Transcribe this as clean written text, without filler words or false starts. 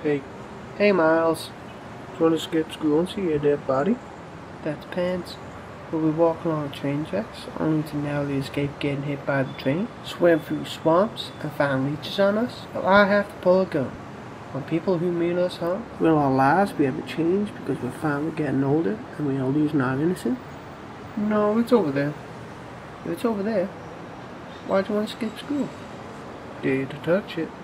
Hey, hey Miles, do you want to skip school and see your dead body? That depends. Will we walk along train tracks, only to narrowly escape getting hit by the train, swim through swamps, and find leeches on us? Will I have to pull a gun on people who mean us harm? Will our lives be ever changed because we're finally getting older and we are losing our innocence? No, it's over there. If it's over there, why'd you want to skip school? Dare to touch it.